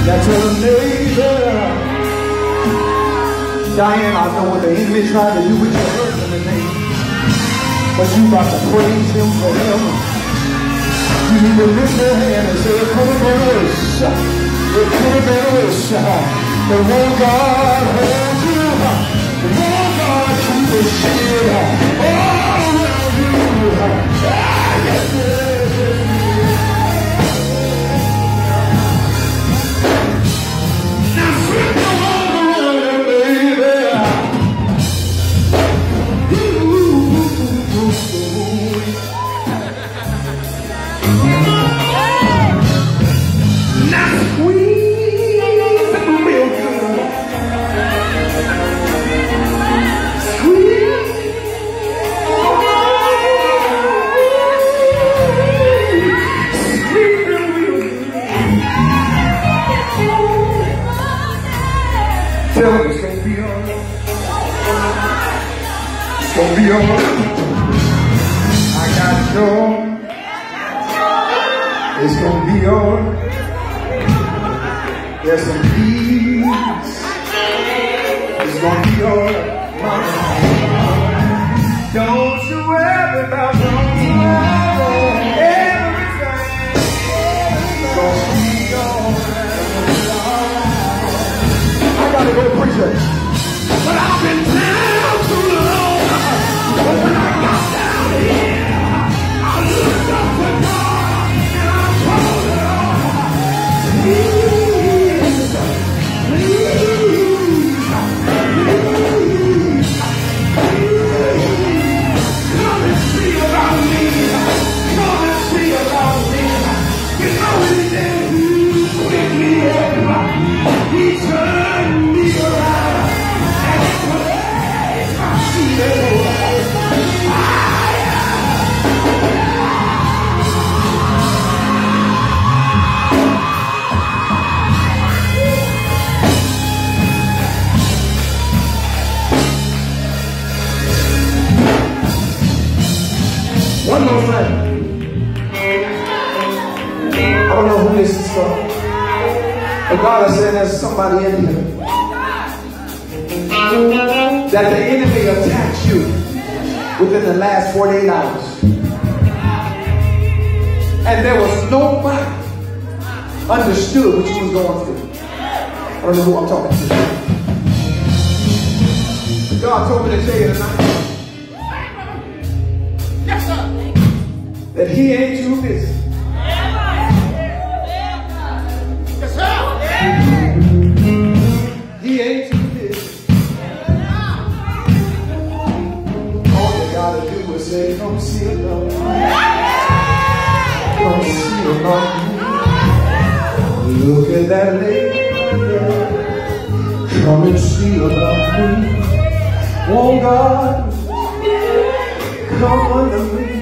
That's her neighbor. Diane, I know what the enemy tried to do with your husband today, but you about to praise him forever. You need to lift your hand and say, it could have been worse. It could have been worse. But won't God hold you? Won't God keep the shield all around you? I got joy. It's gonna be alright. There's some peace. It's gonna be alright. Don't you worry about tomorrow. Everything's gonna be alright. I gotta go preach it. But I've been down too long. But when I got down here, I looked up to God and I told her, please, come and see about me. Come and see about me. You know he did. He picked me up. He turned me around and he placed my feet. One more thing. I don't know who this is for, but God is saying there's somebody in here that the enemy attacked you within the last 48 hours. And there was nobody understood what you was going through. I don't know who I'm talking to. God told me to tell you tonight that he ain't too busy. Yes, sir. He ain't too busy. All you gotta do is say, come see about me. Come see about me. Look at that lady. Come and see about me. Won't God come under me?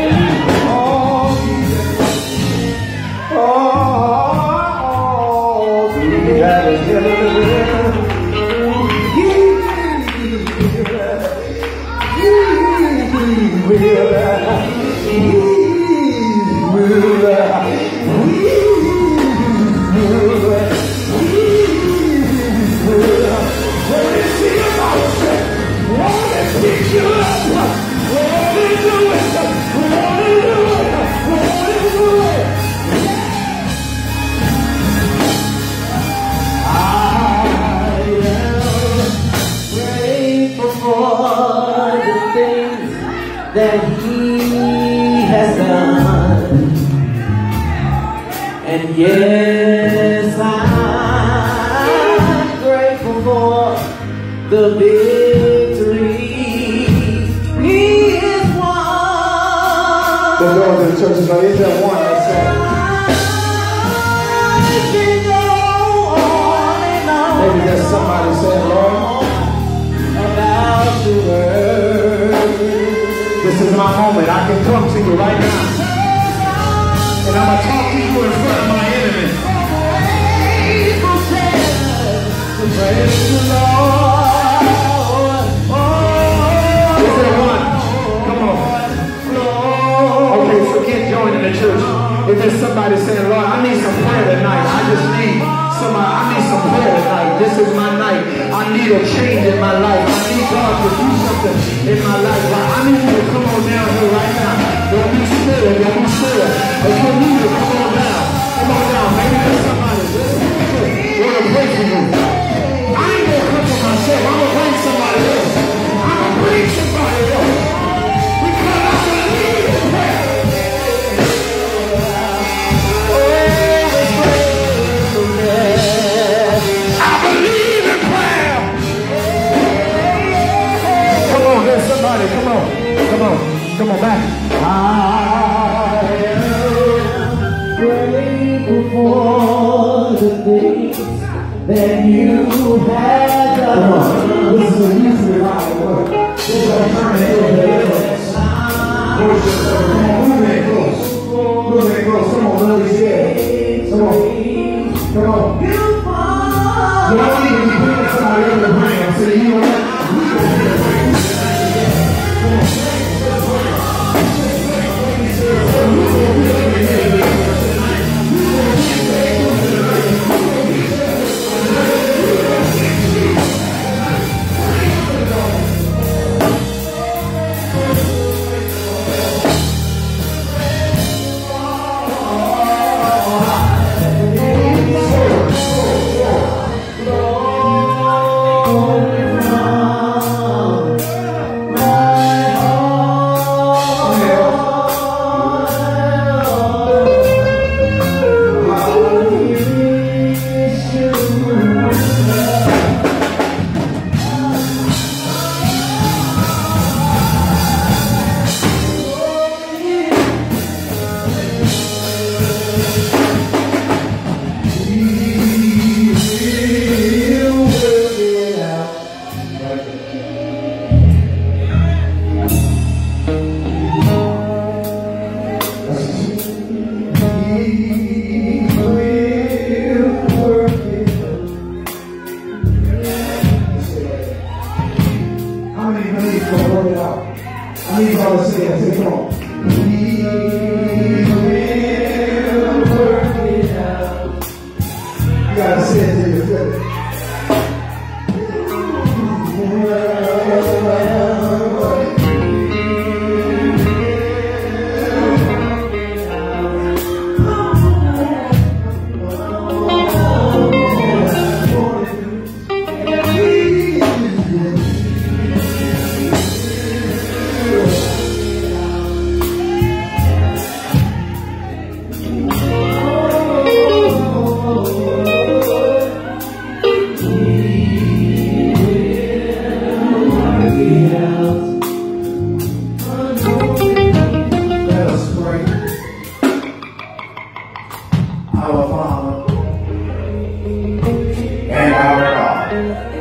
That he has done, and yes, I'm grateful for the victory he has won. The doors of the church is like, is that one that said? Maybe there's somebody saying, Lord, about the word. this is my moment. I can come to you right now. And I'm going to talk to you in front of my enemy. Praise the Lord. Is there one? Come on. Okay, forget joining the church. If there's somebody saying, Lord, I need some prayer tonight. I just need somebody this is my night. I need a change in my life. I need God to do something in my life. I need you to come on down here right now. Don't be scared. Don't be scared. If you need it, come on down. Come on down. Maybe there's somebody want to pray for you. I ain't going to come for myself. I'm going to bring somebody else. I'm going to bring somebody else. Because I believe in prayer. I believe in prayer. Come on, there's somebody. Come on. Come on. Come on back. I am grateful for the things that you have done. This is a usually right word. This is a turn it Move it close. Move it close. Come on, let me see it. Come on. Come on. You don't need to be putting somebody on the brain. So you know what? Our Father and our God.